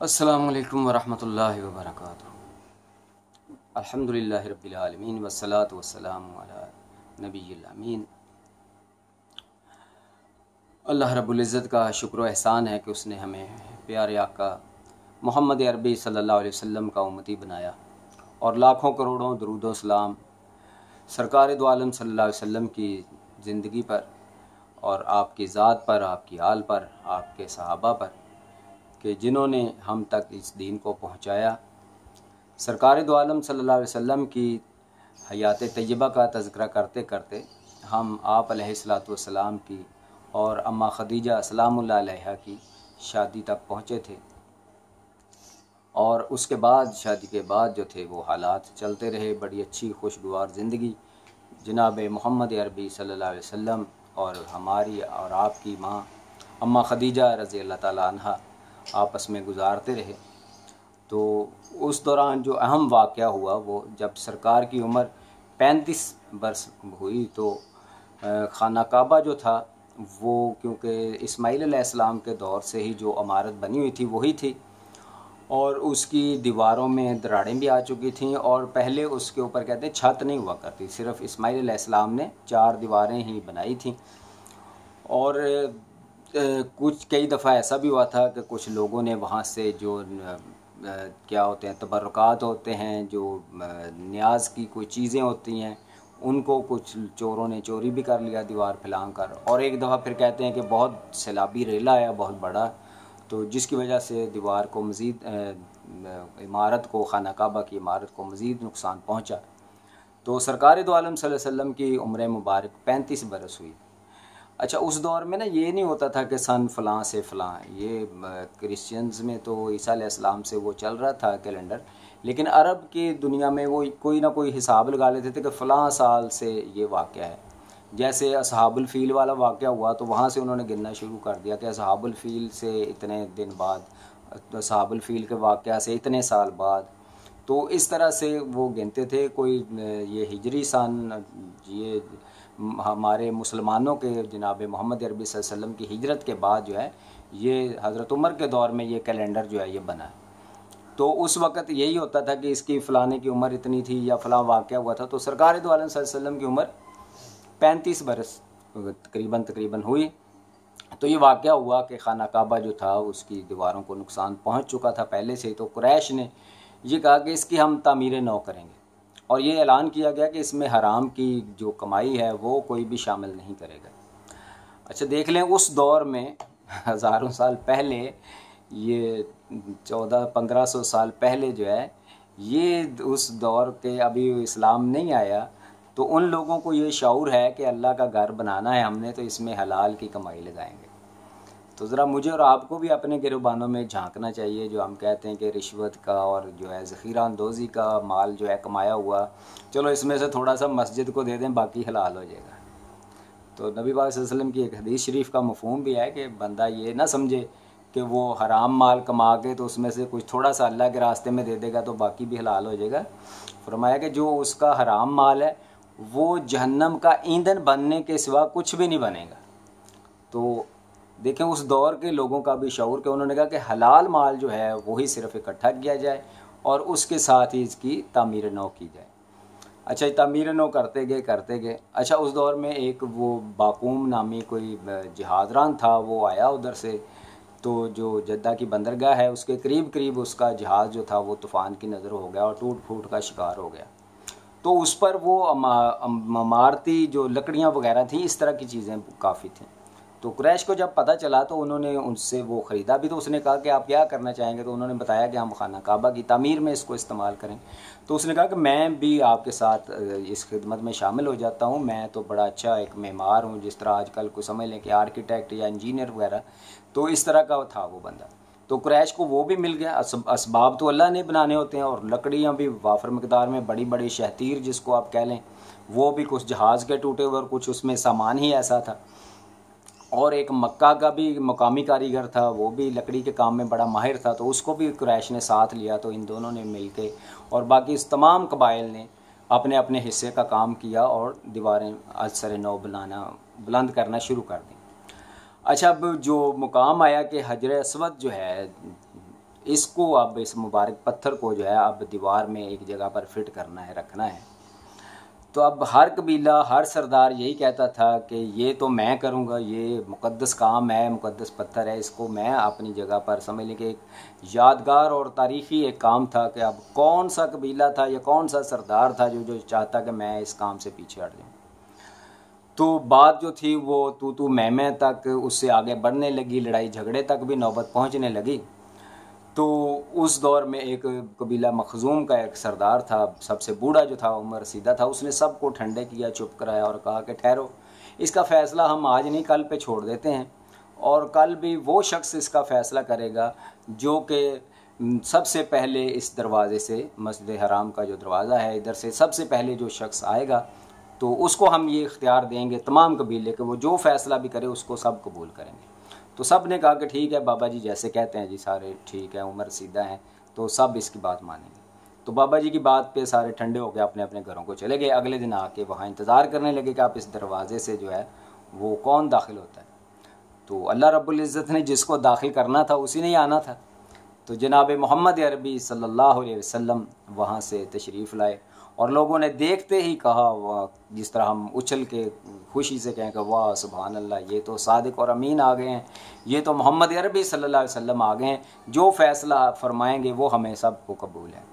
अस्सलामु अलैकुम वरहमतुल्लाहि वबरकातुहू। अल्हम्दुलिल्लाहि रब्बिल आलमीन वस्सलातु वस्सलामु अला नबिय्यिल अमीन। अल्लाह रब्बुल इज़्ज़त का शुक्र व एहसान है कि उसने हमें प्यारे आका मोहम्मद अरबी सल्लल्लाहु अलैहि वसल्लम का उम्मती बनाया और लाखों करोड़ों दरूद व सलाम सरकार दो आलम सल्लल्लाहु अलैहि वसल्लम की ज़िंदगी पर और आपकी ज़ात पर, आपकी आल पर, आपके सहाबा पर कि जिन्होंने हम तक इस दीन को पहुँचाया। सरकार दो आलम सल्लल्लाहु अलैहि वसल्लम की हयात तय्यबा का तज़किरा करते करते हम आप अलैहिस्सलातु वस्सलाम की और अम्मा खदीजा सलामुल्लाह अलैहा की शादी तक पहुँचे थे और उसके बाद शादी के बाद जो थे वो हालात चलते रहे। बड़ी अच्छी खुशगवार ज़िंदगी जनाब मोहम्मद अरबी सल्लल्लाहु अलैहि वसल्लम और हमारी और आपकी माँ अम्मा खदीजा रज़ी अल्लाह ताला अन्हा आपस में गुजारते रहे। तो उस दौरान जो अहम वाक़या हुआ वो जब सरकार की उम्र 35 बरस हुई तो खाना काबा जो था वो, क्योंकि इस्माईल अलैहिस्सलाम के दौर से ही जो इमारत बनी हुई थी वही थी और उसकी दीवारों में दरारें भी आ चुकी थीं और पहले उसके ऊपर कहते हैं छत नहीं हुआ करती, सिर्फ इस्माईल अलैहिस्सलाम ने 4 दीवारें ही बनाई थीं। और कुछ कई दफ़ा ऐसा भी हुआ था कि कुछ लोगों ने वहाँ से जो क्या होते हैं तबर्रुकात होते हैं, जो न्याज की कोई चीज़ें होती हैं, उनको कुछ चोरों ने चोरी भी कर लिया दीवार फैलांग कर। और एक दफ़ा फिर कहते हैं कि बहुत सैलाबी रेला आया बहुत बड़ा, तो जिसकी वजह से दीवार को मज़ीद इमारत को, खाना काबा की इमारत को मज़ीद नुकसान पहुँचा। तो सरकार दो आलम सल्लल्लाहु अलैहि वसल्लम की उम्र मुबारक 35 बरस हुई। अच्छा, उस दौर में ना ये नहीं होता था कि सन फ़लाँ से फ़लाँ, ये क्रिश्चियंस में तो ईसा अलैहिस्सलाम से वो चल रहा था कैलेंडर, लेकिन अरब की दुनिया में वो कोई ना कोई हिसाब लगा लेते थे कि फ़लाँ साल से ये वाक़या है। जैसे असहाबुल फ़ील वाला वाक़या हुआ तो वहाँ से उन्होंने गिनना शुरू कर दिया कि असहाबुल फ़ील से इतने दिन बाद, असहाबुल फ़ील के वाक़या से इतने साल बाद, तो इस तरह से वो गिनते थे। कोई ये हिजरी सन, ये हमारे मुसलमानों के जनाब मोहम्मद अरबी सल्लल्लाहु अलैहि वसल्लम की हिजरत के बाद जो है ये हज़रत उमर के दौर में ये कैलेंडर जो है ये बना है। तो उस वक़्त यही होता था कि इसकी फ़लाने की उम्र इतनी थी या फ़लाँ वाक़या हुआ था। तो सरकार दो आलम सल्लल्लाहु अलैहि वसल्लम की उम्र 35 बरस तकरीबन हुई। तो ये वाक़या हुआ कि खाना काबा जो था उसकी दीवारों को नुकसान पहुँच चुका था पहले से ही। तो कुरैश ने ये कहा कि इसकी हम तामीर नौ करेंगे और ये ऐलान किया गया कि इसमें हराम की जो कमाई है वो कोई भी शामिल नहीं करेगा। अच्छा, देख लें उस दौर में हज़ारों साल पहले, ये 1400-1500 साल पहले जो है ये उस दौर के, अभी इस्लाम नहीं आया, तो उन लोगों को ये शऊर है कि अल्लाह का घर बनाना है हमने तो इसमें हलाल की कमाई लगाएंगे। तो ज़रा मुझे और आपको भी अपने गिरबानों में झांकना चाहिए। जो हम कहते हैं कि रिश्वत का और जो है ज़ख़ीरा अंदोज़ी का माल जो है कमाया हुआ, चलो इसमें से थोड़ा सा मस्जिद को दे दें, बाकी हलाल हो जाएगा। तो नबी पाक सल्लल्लाहु अलैहि वसल्लम की एक हदीस शरीफ का मफ़हूम भी है कि बंदा ये ना समझे कि वो हराम माल कमा के तो उसमें से कुछ थोड़ा सा अल्लाह के रास्ते में दे देगा तो बाकी भी हलाल हो जाएगा। फरमाया कि जो उसका हराम माल है वो जहन्नम का ईंधन बनने के सिवा कुछ भी नहीं बनेगा। तो देखें उस दौर के लोगों का भी शऊर कि उन्होंने कहा कि हलाल माल जो है वही सिर्फ इकट्ठा किया जाए और उसके साथ ही इसकी तामीर नौ की जाए। अच्छा, तामीर नौ करते गए। अच्छा, उस दौर में एक वो बाकूम नामी कोई जहाज़रान था, वो आया उधर से, तो जो जद्दा की बंदरगाह है उसके करीब उसका जहाज़ जो था वो तूफ़ान की नज़र हो गया और टूट फूट का शिकार हो गया। तो उस पर वो इमारती जो लकड़ियाँ वगैरह थी, इस तरह की चीज़ें काफ़ी थीं। तो कुरैश को जब पता चला तो उन्होंने उनसे वो ख़रीदा भी। तो उसने कहा कि आप क्या करना चाहेंगे, तो उन्होंने बताया कि हम खाना काबा की तामीर में इसको इस्तेमाल करें। तो उसने कहा कि मैं भी आपके साथ इस खिदमत में शामिल हो जाता हूँ, मैं तो बड़ा अच्छा एक मेमार हूँ, जिस तरह आजकल को समझ लें कि आर्किटेक्ट या इंजीनियर वगैरह, तो इस तरह का था वो बंदा। तो कुरैश को वो भी मिल गया। असबाब तो अल्लाह ने बनाने होते हैं और लकड़ियाँ भी वाफर मकदार में, बड़ी बड़ी शहतीर जिसको आप कह लें, वो भी कुछ जहाज़ के टूटे हुए और कुछ उसमें सामान ही ऐसा था। और एक मक्का का भी मकामी कारीगर था, वो भी लकड़ी के काम में बड़ा माहिर था, तो उसको भी कुरैश ने साथ लिया। तो इन दोनों ने मिल के और बाकी इस तमाम कबाइल ने अपने अपने हिस्से का काम किया और दीवारें आज सर नौ बुलंद करना शुरू कर दी। अच्छा, अब जो मुकाम आया कि हजर अस्वद जो है इसको अब इस मुबारक पत्थर को जो है अब दीवार में एक जगह पर फिट करना है, रखना है। तो अब हर कबीला, हर सरदार यही कहता था कि ये तो मैं करूँगा, ये मुक़द्दस काम है, मुक़द्दस पत्थर है, इसको मैं अपनी जगह पर समझ लें कि एक यादगार और तारीख़ी एक काम था कि अब कौन सा कबीला था या कौन सा सरदार था जो चाहता कि मैं इस काम से पीछे हट जाऊँ। तो बात जो थी वो तू मैं तक उससे आगे बढ़ने लगी, लड़ाई झगड़े तक भी नौबत पहुँचने लगी। तो उस दौर में एक कबीला मखजूम का एक सरदार था, सबसे बूढ़ा जो था, उम्र रसीदा था, उसने सबको ठंडे किया, चुप कराया और कहा कि ठहरो, इसका फ़ैसला हम आज नहीं कल पे छोड़ देते हैं, और कल भी वो शख्स इसका फ़ैसला करेगा जो कि सबसे पहले इस दरवाज़े से, मस्जिद हराम का जो दरवाज़ा है इधर से सबसे पहले जो शख्स आएगा तो उसको हम ये इख्तियार देंगे तमाम कबीले के, वो जो फ़ैसला भी करे उसको सब कबूल करेंगे। तो सब ने कहा कि ठीक है बाबा जी, जैसे कहते हैं जी, सारे ठीक है, उम्र सीधा है, तो सब इसकी बात मानेंगे। तो बाबा जी की बात पे सारे ठंडे हो गए, अपने अपने घरों को चले गए। अगले दिन आके वहाँ इंतज़ार करने लगे कि आप इस दरवाज़े से जो है वो कौन दाखिल होता है। तो अल्लाह रब्बुल इज़्ज़त ने जिसको दाखिल करना था उसी ने ही आना था। तो जनाब मोहम्मद अरबी सल्लल्लाहु अलैहि वसल्लम वहाँ से तशरीफ़ लाए और लोगों ने देखते ही कहा, वाह, जिस तरह हम उछल के खुशी से कहें कि वाह सुभान अल्लाह, ये तो सादिक और अमीन आ गए हैं, ये तो मोहम्मद अरबी सल्लल्लाहु अलैहि वसल्लम आ गए हैं, जो फ़ैसला फरमाएंगे वो हमें सबको कबूल है।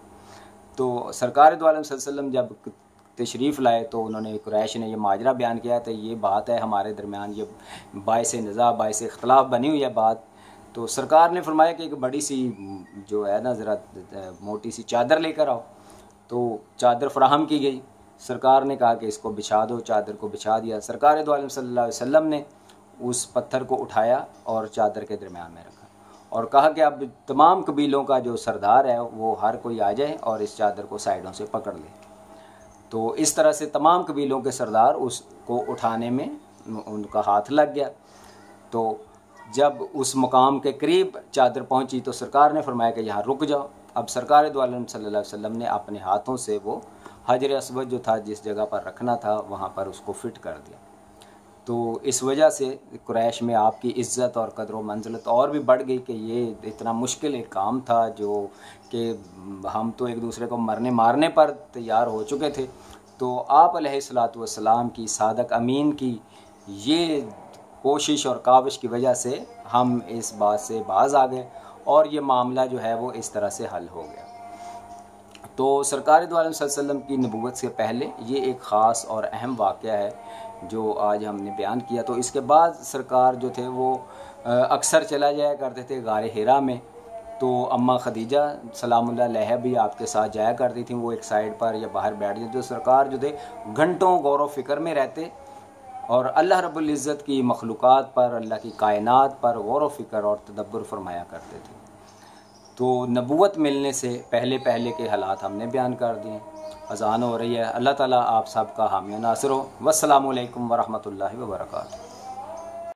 तो सरकार दो आलम सल्लल्लाहु अलैहि वसल्लम जब तशरीफ़ लाए तो उन्होंने, कुरैश ने ये माजरा बयान किया था, ये बात है हमारे दरमियान, ये बाइस निज़ा, बाइस इख्तलाफ बनी हुई है बात। तो सरकार ने फरमाया कि एक बड़ी सी जो है ना, ज़रा मोटी सी चादर लेकर आओ। तो चादर फराहम की गई। सरकार ने कहा कि इसको बिछा दो, चादर को बिछा दिया। सरकार दो आलम सल्लल्लाहु अलैहि वसल्लम ने उस पत्थर को उठाया और चादर के दरमियान में रखा और कहा कि अब तमाम कबीलों का जो सरदार है वो हर कोई आ जाए और इस चादर को साइडों से पकड़ ले। तो इस तरह से तमाम कबीलों के सरदार उसको उठाने में उनका हाथ लग गया। तो जब उस मकाम के करीब चादर पहुंची तो सरकार ने फरमाया कि यहाँ रुक जाओ। अब सरकार दो आलम सल्लल्लाहु अलैहि वसल्लम ने अपने हाथों से वो हजर अस्वद जो था, जिस जगह पर रखना था, वहाँ पर उसको फिट कर दिया। तो इस वजह से कुरैश में आपकी इज़्ज़त और कदर व मंज़िलत और भी बढ़ गई कि ये इतना मुश्किल एक काम था जो कि हम तो एक दूसरे को मरने मारने पर तैयार हो चुके थे। तो आप अलैहिस्सलातु वस्सलाम की, सादक अमीन की ये कोशिश और काविश की वजह से हम इस बात से बाज आ गए और ये मामला जो है वो इस तरह से हल हो गया। तो सरकार दो आलम सल्लल्लाहु अलैहि वसल्लम की नबूवत से पहले ये एक ख़ास और अहम वाक़या है जो आज हमने बयान किया। तो इसके बाद सरकार जो थे वो अक्सर चला जाया करते थे गारे हिरा में। तो अम्मा खदीजा सलामुल्लाह अलैहा भी आपके साथ जाया करती थी। वो एक साइड पर या बाहर बैठ जाते। तो सरकार जो थे घंटों गौर व फिक्र में रहते और अल्लाह रब्बुल इज़्ज़त की मखलूक़ात पर, अल्लाह की कायनात पर गौर व फिक्र और तदब्बुर फरमाया करते थे। तो नबूवत मिलने से पहले पहले के हालात हमने बयान कर दिए। अज़ान हो रही है। अल्लाह ताला आप सब का हामी नासिर हो। वस्सलामु अलैकुम वरहमतुल्लाहि व बरकातुहू।